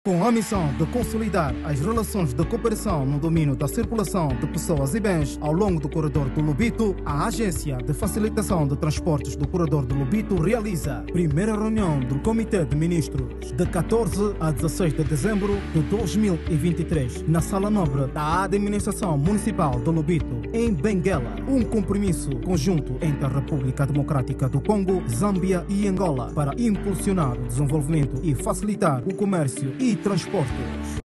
Com a missão de consolidar as relações de cooperação no domínio da circulação de pessoas e bens ao longo do corredor do Lobito, a Agência de Facilitação de Transportes do Corredor do Lobito realiza a primeira reunião do Comitê de Ministros de 14 a 16 de dezembro de 2023 na Sala Nobre da Administração Municipal do Lobito, em Benguela. Um compromisso conjunto entre a República Democrática do Congo, Zâmbia e Angola para impulsionar o desenvolvimento e facilitar o comércio e transportes.